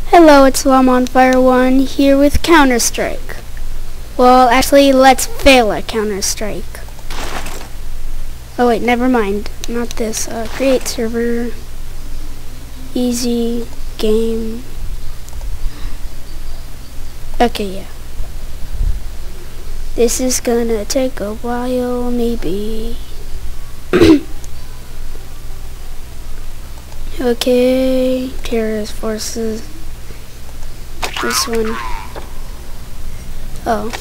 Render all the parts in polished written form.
Hello, it's LawmonFire1 here with Counter-Strike. Well, actually, let's fail at Counter-Strike. Oh wait, never mind. Not this. Create server. Easy game. Okay, yeah. This is gonna take a while, maybe. Okay, terrorist forces. This one. Oh.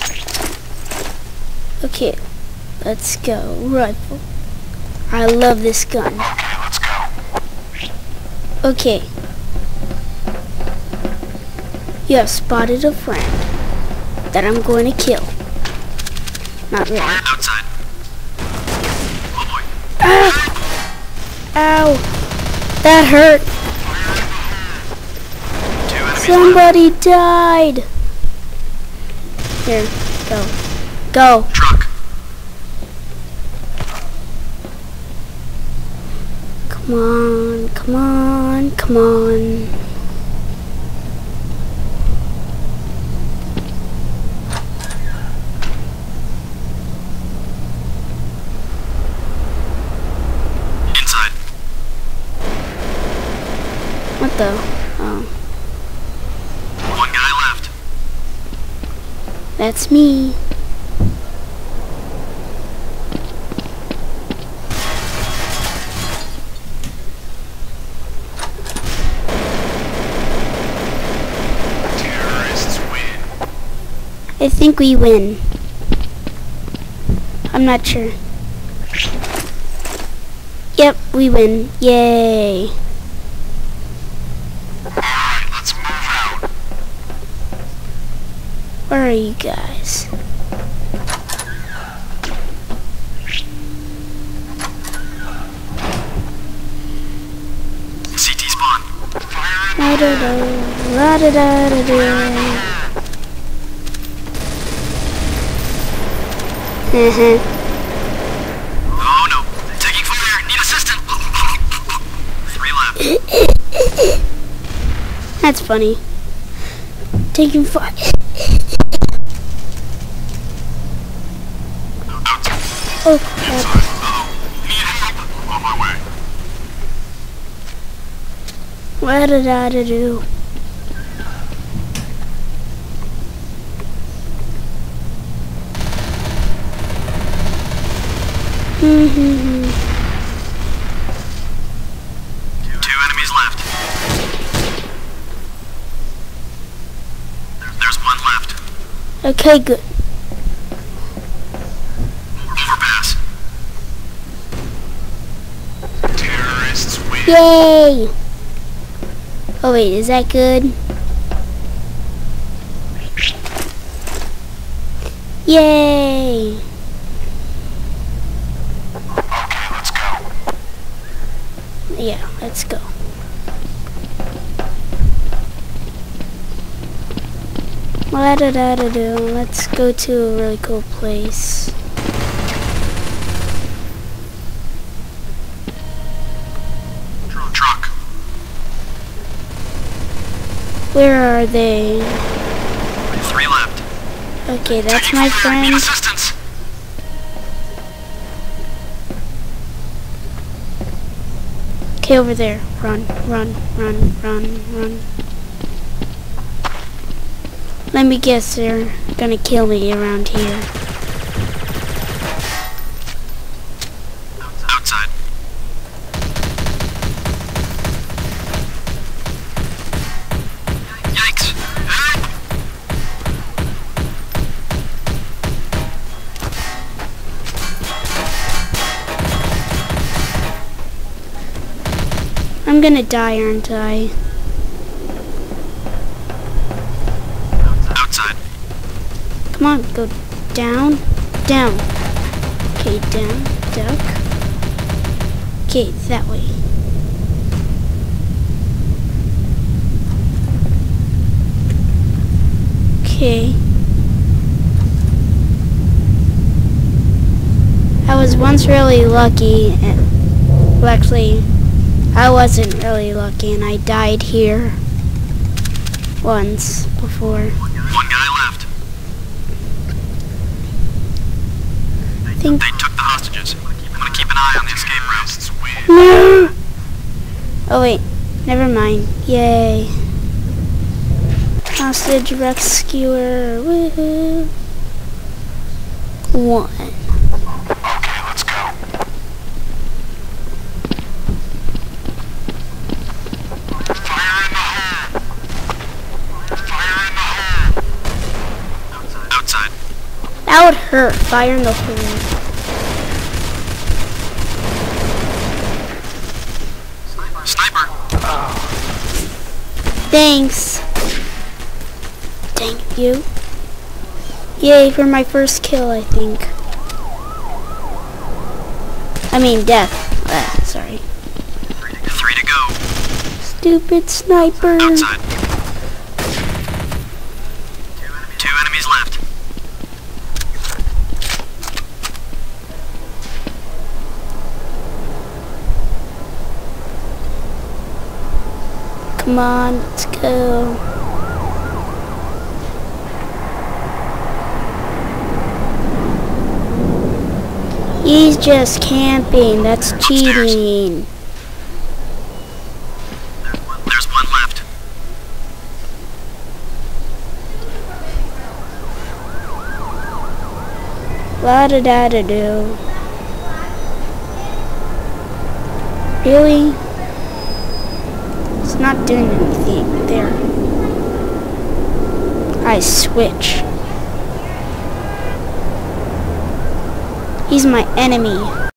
Okay, let's go. Rifle. I love this gun. Okay, let's go. Okay. You have spotted a friend that I'm going to kill. Not really. Outside. Oh boy. Ah! Ow! That hurt. Somebody died. Here, go. Go. Truck. Come on, come on, come on. Inside. What the? Oh. One guy left. That's me. Terrorists win. I think we win. I'm not sure. Yep, we win. Yay. Alright, let's move out. Where are you guys? CT spawn. Fire in La da da, la da da da da. Oh no. Taking fire. Need assistance. 3 left. That's funny. Taking fire. Outside. Oh crap. Uh-oh. Need help. On my way. What did I do? Two enemies left. There's one left. Okay, good. Overpass. Terrorists win. Yay! Oh wait, is that good? Yay! Okay, let's go. Yeah, let's go. What did I do? Let's go to a really cool place. Truck. Where are they? 3 left. Okay, that's Taking my fire. Need friend. assistance. Okay, over there. Run, run, run, run, run. Let me guess, they're gonna kill me around here. Outside. Yikes. I'm gonna die, aren't I? Outside. Come on, go down, down. Okay, down, duck. Okay, that way. Okay. I was once really lucky, and, well actually, I wasn't really lucky and I died here. once before. One guy left. I think. They took the hostages. I'm gonna keep an eye on the escape routes. No! Oh wait, never mind. Yay. Hostage rescuer. Woohoo. 1. Okay, let's go. Fire in the hole! Fire in the hole! Outside. That would hurt. Fire in the hole. Sniper! Thanks. Thank you. Yay for my first kill, I think. I mean death. Sorry. 3 to go. Stupid sniper. Outside. 2 enemies left. Come on, let's go. He's just camping. That's cheating. There's one left. La-da-da-da-do. Really? It's not doing anything. There. I switch. He's my enemy.